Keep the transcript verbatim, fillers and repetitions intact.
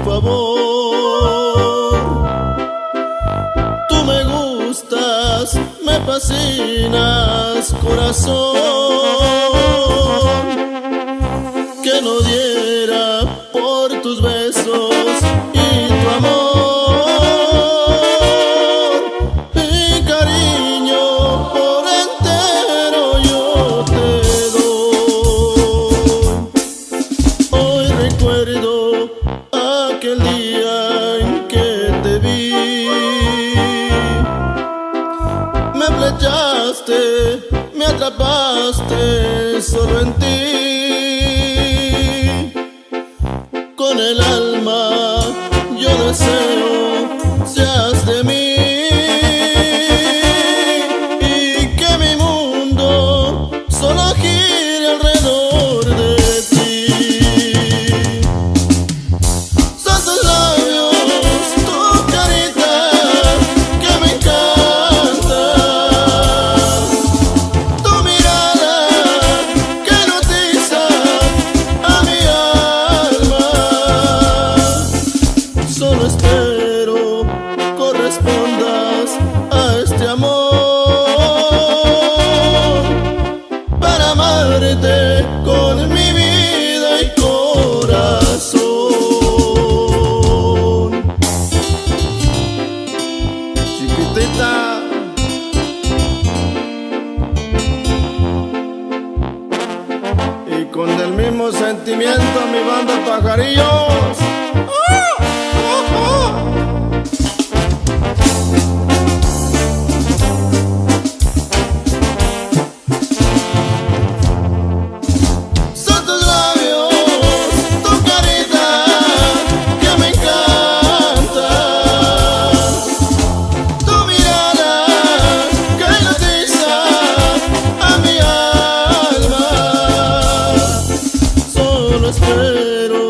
favor. Tú me gustas, me fascinas, corazón. Que no diera por tus besos y tu amor. Mi cariño por entero yo te doy. Hoy recuerdo aquel día en que te vi. Me flechaste, me atrapaste solo en ti. Con el alma yo deseo seas de mí y que mi mundo solo gire alrededor de ti. Son tus labios, tu carita que me encanta, tu mirada que hipnotiza a mi alma. Solo espero correspondas a este amor para amarte con mi vida y corazón. Chiquitita, y con el mismo sentimiento mi banda Pajarillos. Son tus labios, tu carita que me encanta, tu mirada que hipnotiza a mi alma. Solo espero